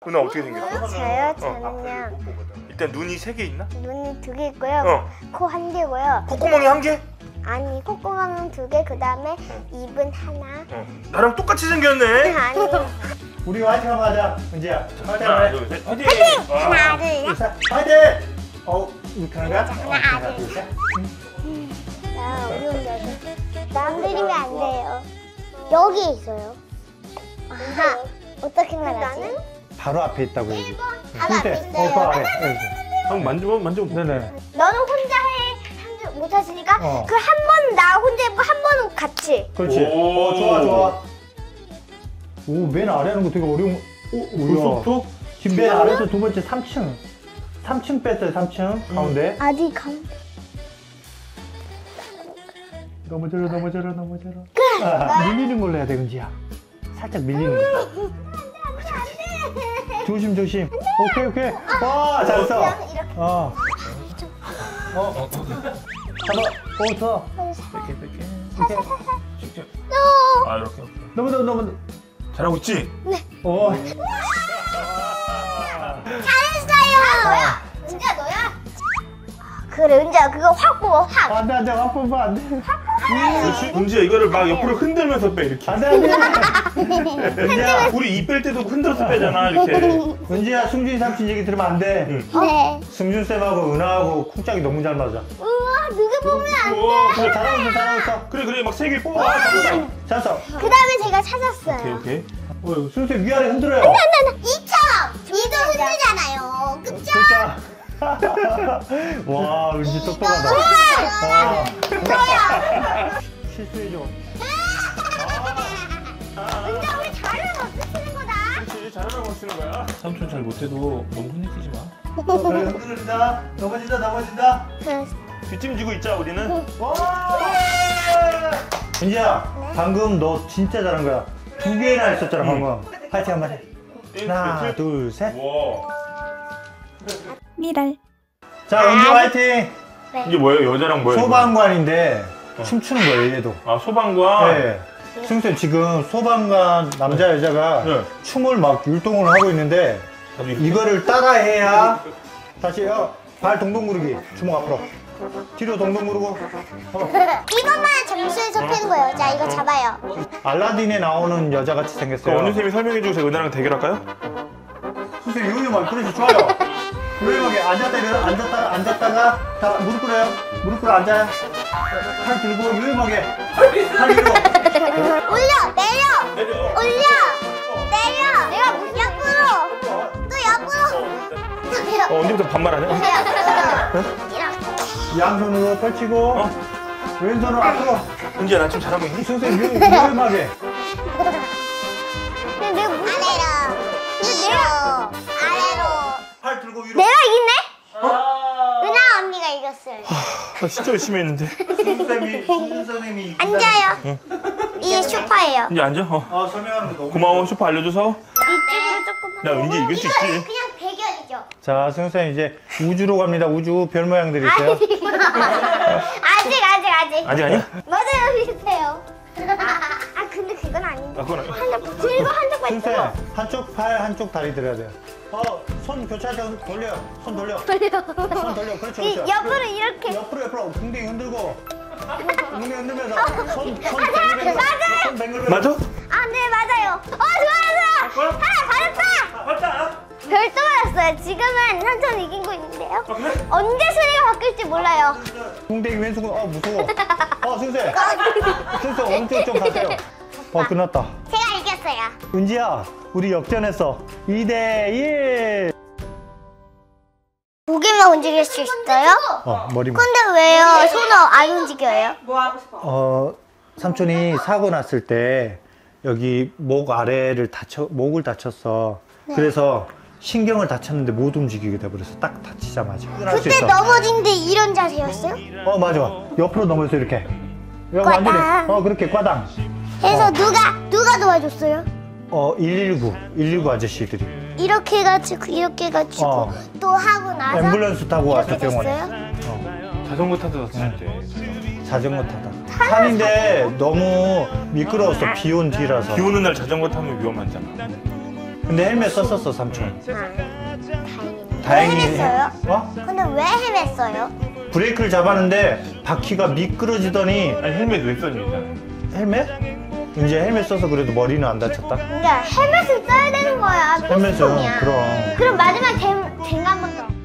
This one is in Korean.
은하 어떻게 생겼어? 저는요. 일단 눈이 3개 있나? 눈이 2개 있고요. 코 1개고요. 콧구멍이 1개? 아니, 콧구멍은 2개. 그 다음에 입은 하나. 나랑 똑같이 생겼네. 아니. 우리 화이팅 한번 하자. 은지야. 화이팅 하나, 한번 해. 둘, 셋. 화이팅! 하나, 둘, 셋. 화이팅! 이렇게 하는 거야? 하나, 둘, 셋. 어려운데. 남들이면 안 돼요. 여기 있어요. 아하. 어떻게 말하지? 바로 앞에 있다고 얘기. 바로 앞에 있어요. 그 아래. 한번 만져보면 네네. 너는 혼자 못하시니까 그 한 번은 나 혼자 해보고 한 번은 같이. 그렇지. 오. 좋아. 오, 맨 아래 하는 거 되게 어려운. 벌써부터? 지금 맨 아래에서 두 번째 3층. 3층 뺐어요, 3층. 가운데. 아직 가운데. 넘어져라. 밀리는 걸로 해야 돼, 은지야. 살짝 밀리는 거. 그렇지. 조심. 오케이. 와, 잘했어. 잡아. 좋아. 뺄게. 이렇게. 아, 이렇게. 넘어. 잘하고 있지? 오. 잘했어요. 은지야 너야? 그래 은지야 그거 확 뽑아 확. 안 돼. 확 뽑아, 안 돼. 그렇지. 은지야 이거를 막 옆으로 흔들면서 빼 이렇게. 안 돼. 은지야, 우리 입 뺄 때도 흔들어서 빼잖아 이렇게. 은지야, 승준이 삼촌 얘기 들으면 안 돼. 네. 승준쌤하고 은하하고 쿵짝이 너무 잘 맞아. 우와 누구 보면 안 돼. 그래, 잘하고 있어. 그래 막 3개 뽑아. 잘했어. 그 다음에 제가 찾았어요. 오케이. 승준쌤 위아래 흔들어요. 이처럼 이도 흔들잖아요. 그쵸? 진짜. 와, 은지 똑똑하다. 실수해줘. 은지야 우리 잘하는 거 쓰는 거다. 그렇지. 잘하라고 쓰는 거야. 삼촌 잘 못해도 너무 혼내키지 마. 그래, 흔들린다. 넘어진다. 뒷짐지고 있자 우리는. 은지야, 방금 너 진짜 잘한 거야. 2개나 했었잖아, 방금. 파이팅 한번 해. 하나, 둘, 셋. 와. 미랄. 자, 은지 화이팅! 이게 뭐예요? 여자랑 뭐예요? 소방관인데 춤추는 거예요, 얘도. 아, 소방관? 네. 승쌤 지금 소방관 남자 여자가 춤을 막 율동을 하고 있는데 이거를 따라해야 다시 발 동동 구르기. 주먹 앞으로. 뒤로 동동 구르고. 이것만 점수에서 패는 거예요. 자 이거 잡아요. 알라딘에 나오는 여자같이 생겼어요. 원유쌤이 설명해주고 제가 은하랑 대결할까요? 승쌤 요요만 그러시 좋아요. 요요하게 앉았다가 다 무릎 꿇어요. 무릎 꿇어 앉아요. 팔 들고 요요하게 팔 위로. 올려 내려 내가 무슨 옆으로 또 옆으로 언제부터 반말하냐? 이렇게 양손으로 펼치고 왼손으로 앞으로. 은지야 나 좀 잘하고 있니? 선생님 요요하게. 근데 내가 무슨 아래로 팔 들고 위로. 내가 이겼네? 은하 언니가 이겼어요. 나 진짜 열심히 했는데. 승준 선생님이 앉아요. 이게 쇼파예요. 이제 앉아. 설명하는 거 너무 고마워. 슈퍼 알려줘서. 이쪽으로 조금. 나 은지 이길 수 있지. 그냥 대결이죠. 자, 승준 선생님 이제 우주로 갑니다. 우주 별 모양들이 있어요. 아직. 아직 아니야? 맞아요 비슷해요. 근데 그건 아닌데. 그건 아니야. 한쪽 들고 한쪽 발 승준 들고. 선생님 한쪽 팔 한쪽 다리 들어야 돼요. 손 교차해서 돌려요. 손 돌려. 손 돌려. 그렇죠. 옆으로 이렇게. 옆으로 궁뎅이 흔들고. 궁뎅이 흔들면서 손 뱅글뱅글. 맞아? 네 맞아요. 좋아요. 하나 받았다. 별도 받았어요. 지금은 삼촌 이긴 거 있는데요. 언제 순위가 바뀔지 몰라요. 궁뎅이 왼손 무서워. 승준 승준 오른쪽 좀 가세요. 끝났다. 제가 이겼어요. 은지야, 우리 역전했어. 2대1. 고개만 움직일 수 있어요? 머리만. 근데 왜요? 손을 안 움직여요? 삼촌이 사고 났을 때 여기 목 아래를 목을 다쳤어. 그래서 신경을 다쳤는데 못 움직이게 돼버렸어. 딱 다치자마자. 그때 넘어진데 이런 자세였어요? 맞아. 옆으로 넘어서 이렇게. 꽈당. 그렇게 꽈당. 그래서 누가 도와줬어요? 119 아저씨들이. 이렇게 해가지고 또 하고 나서 앰뷸런스 타고 왔어, 병원에. 됐어요? 자전거 타다 왔을 때. 자전거 타다. 산인데 너무 미끄러웠어. 비 온 뒤라서. 비 오는 날 자전거 타면 위험하잖아. 근데 헬멧 썼었어 삼촌. 다행이네. 다행히 왜 헤맸어요? 어? 근데 왜 헤맸어요? 브레이크를 잡았는데 바퀴가 미끄러지더니 아니 헬멧 왜 썼니 일단? 헬멧? 이제 헬멧 써서 그래도 머리는 안 다쳤다. 그러니까 헬멧을 써야 되는 거야. 헬멧은 필수품이야. 그럼. 그럼 마지막 쟁 한번 더.